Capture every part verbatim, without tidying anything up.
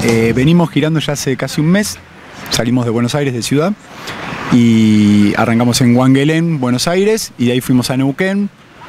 Eh, venimos girando ya hace casi un mes, salimos de Buenos Aires, de ciudad, y arrancamos en Wangelén, Buenos Aires, y de ahí fuimos a Neuquén,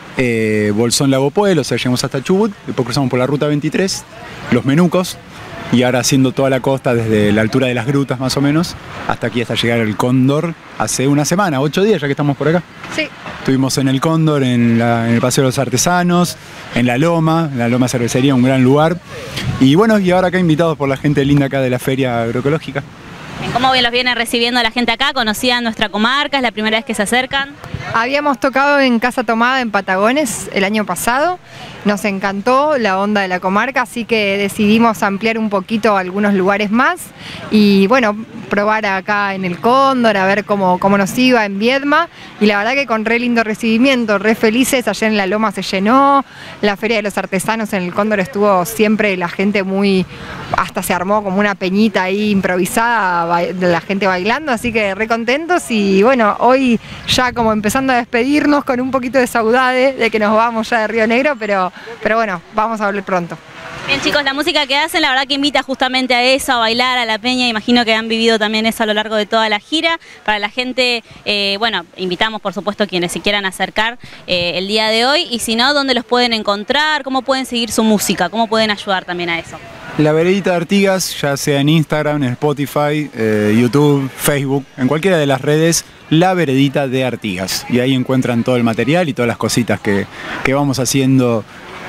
eh, Bolsón, Lago Puelo, o sea, llegamos hasta Chubut, después cruzamos por la ruta veintitrés, Los Menucos, y ahora haciendo toda la costa desde la altura de las grutas más o menos, hasta aquí, hasta llegar al Cóndor, hace una semana, ocho días ya que estamos por acá. Sí. Estuvimos en el Cóndor, en, la, en el Paseo de los Artesanos, en La Loma, en la Loma Cervecería, un gran lugar. Y bueno, y ahora acá invitados por la gente linda acá de la Feria Agroecológica. ¿Cómo los viene recibiendo la gente acá? ¿Conocían nuestra comarca? ¿Es la primera vez que se acercan? Habíamos tocado en Casa Tomada en Patagones el año pasado, nos encantó la onda de la comarca, así que decidimos ampliar un poquito algunos lugares más y bueno, probar acá en el Cóndor, a ver cómo, cómo nos iba en Viedma, y la verdad que con re lindo recibimiento, re felices. Ayer en La Loma se llenó, la Feria de los Artesanos en el Cóndor estuvo siempre la gente muy, hasta se armó como una peñita ahí improvisada de la gente bailando, así que re contentos. Y bueno, hoy ya como empezando a despedirnos con un poquito de saudade de que nos vamos ya de Río Negro, pero, pero bueno, vamos a volver pronto. Bien, chicos, la música que hacen la verdad que invita justamente a eso, a bailar, a la peña. Imagino que han vivido también eso a lo largo de toda la gira. Para la gente, eh, bueno, invitamos por supuesto quienes se quieran acercar eh, el día de hoy, y si no, ¿dónde los pueden encontrar? ¿Cómo pueden seguir su música? ¿Cómo pueden ayudar también a eso? La Veredita de Artigas, ya sea en Instagram, en Spotify, eh, YouTube, Facebook, en cualquiera de las redes, La Veredita de Artigas. Y ahí encuentran todo el material y todas las cositas que, que vamos haciendo,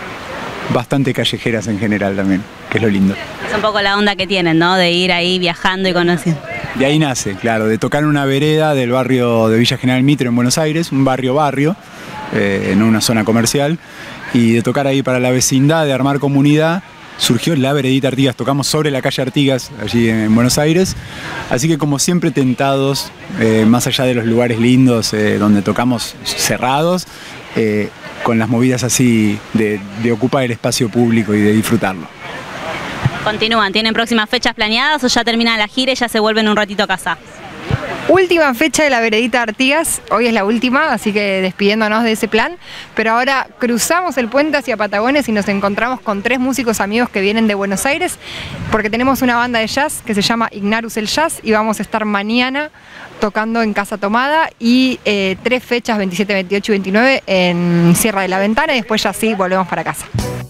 bastante callejeras en general también, que es lo lindo. Es un poco la onda que tienen, ¿no? De ir ahí viajando y conociendo. De ahí nace, claro, de tocar en una vereda del barrio de Villa General Mitre en Buenos Aires, un barrio-barrio, eh, en una zona comercial, y de tocar ahí para la vecindad, de armar comunidad. Surgió La Veredita Artigas, tocamos sobre la calle Artigas, allí en Buenos Aires, así que como siempre tentados, eh, más allá de los lugares lindos eh, donde tocamos cerrados, eh, con las movidas así de, de ocupar el espacio público y de disfrutarlo. ¿Continúan? ¿Tienen próximas fechas planeadas o ya termina la gira y ya se vuelven un ratito a casa? Última fecha de La Veredita Artigas, hoy es la última, así que despidiéndonos de ese plan, pero ahora cruzamos el puente hacia Patagones y nos encontramos con tres músicos amigos que vienen de Buenos Aires, porque tenemos una banda de jazz que se llama Ignarus el Jazz y vamos a estar mañana tocando en Casa Tomada y eh, tres fechas, veintisiete, veintiocho y veintinueve en Sierra de la Ventana, y después ya sí volvemos para casa.